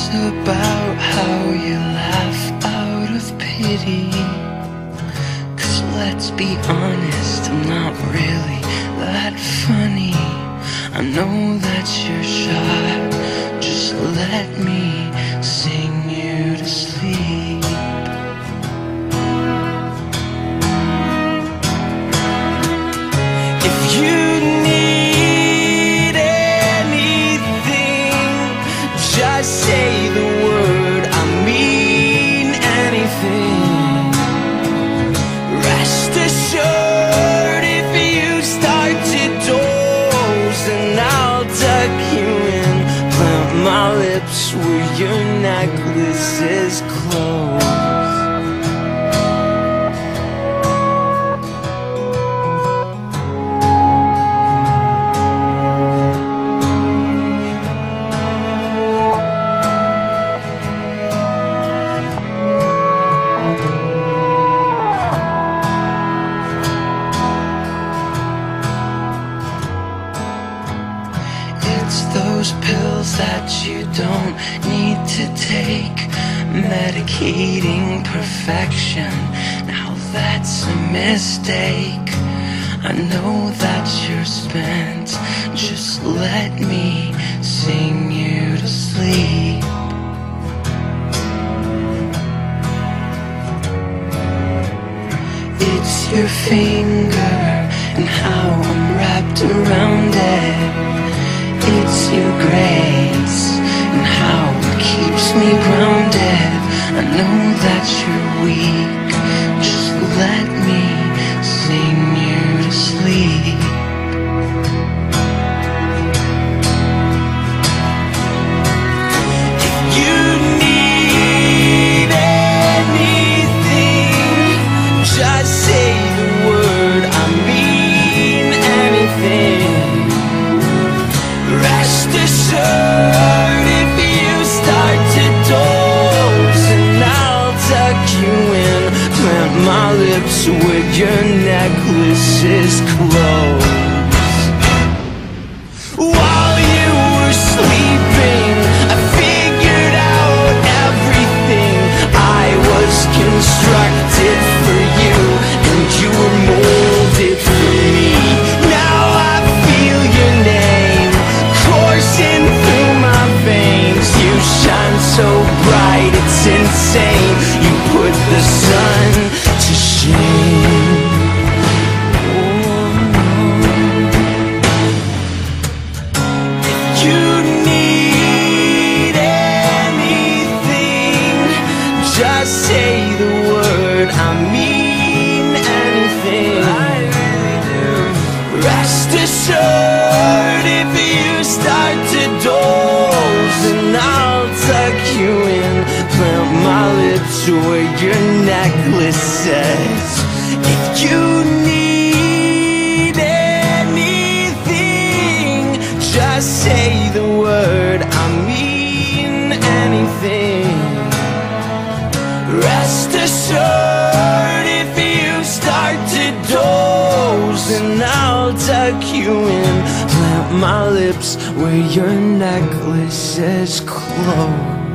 about how you laugh out of pity. 'Cause let's be honest, I'm not really that funny. I know that you're shy, just let me sing you to sleep. If you need anything, just say the word, I mean anything. Rest assured, if you start to doze, and I'll tuck you in, plant my lips where your necklace is closed. It's those pills that you don't need to take, medicating perfection. Now that's a mistake. I know that you're spent, just let me sing you to sleep. It's your finger and how I'm wrapped around it. It's your grace and how it keeps me grounded. I know that you're weak, just let me sing you to sleep. If you need anything, just say the word, I mean anything. Rest assured, if you start to doze, and I'll tuck you in, plant my lips where your necklace is closed. While you were sleeping, I figured out everything. I was constructed for you, and you were molded for me. Now I feel your name coursing through my veins. You shine so bright, it's insane. You put the sun to shame. If you need anything, just say the word, I mean anything. I really do. Rest assured, if you start to doze, and I'll tuck you in, plant my lips where your necklace says. If you need anything, just say the word, I mean anything. Rest assured, if you start to doze, and I'll tuck you in, plant my lips where your necklace is closed.